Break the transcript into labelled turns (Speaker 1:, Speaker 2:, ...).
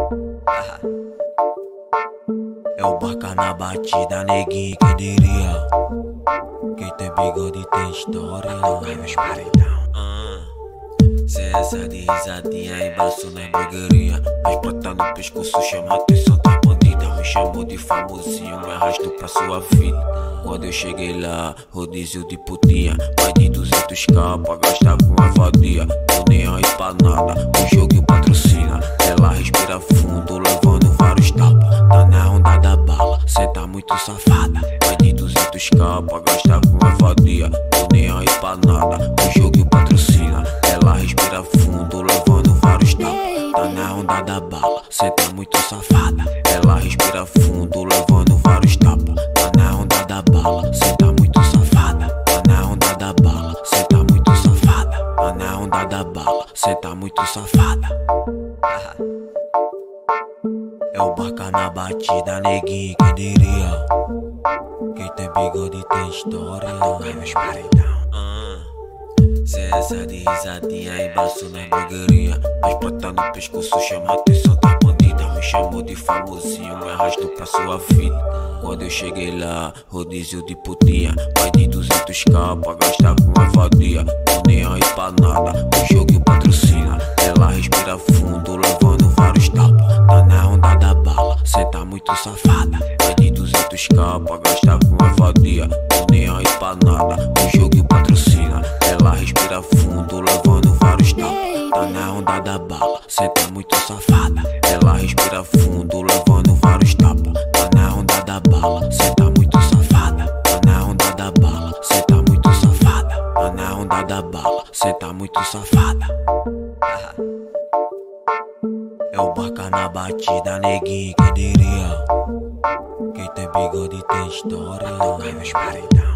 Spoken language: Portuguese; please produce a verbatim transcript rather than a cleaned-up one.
Speaker 1: É o Barca na batida, neguinho, quem diria? Quem tem bigode tem história. Cai nos paredão. Ah, cê é essa de risadinha, embaço na hamburgueria. Mas prata no pescoço chama atenção da bandida. Me chamou de famosinho, me arrasto pra sua vida. Quando eu cheguei lá, rodízio de putinha. Mais de duzentos k pra gastar com a vadia. Tô nem aí pra nada, o jogo patrocina. Ela respira fundo, levando vários tapas. Tá na onda da bala, cê tá muito safada. Mais de duzentos k pra gastar com a vadia. Tô nem aí pra nada, o jogo patrocina. Ela respira fundo, levando vários tapas. Tá na onda da bala, cê tá muito safada. Ela respira fundo, levando vários tapas. Tá na onda da bala, cê tá muito safada. Tá na onda da bala, cê tá muito safada. Tá na onda da bala, cê tá muito safada. É o Barca na batida, neguinho, quem diria? Quem tem bigode tem história. Cai nos paredão. Ah, cê é essa de risadinha, embaço na hamburgueria. Mas prata no pescoço chama atenção da bandida. Me chamou de famosinho, me arrasto pra sua vida. Quando eu cheguei lá, rodízio de putinha. Mais de duzentos k pra gastar com a vadia. Tô nem aí pra nada, o jogo patrocina. Ela respira fundo, levando vários tapas. Tá na onda da bala, cê tá muito safada. Mais de duzentos k pra gastar com a vadia. Tô nem aí pra nada, o jogo patrocina. Ela respira fundo, levando vários tapas. Tá na onda da bala, cê tá muito safada. Ela respira fundo, levando vários tapas. Tá na onda da bala, cê tá muito safada. Tá na onda da bala, cê tá muito safada. Tá na onda da bala, cê tá muito safada. É o Barca na batida, neguinho, quem diria? Quem tem bigode tem história. Cai nos paredão.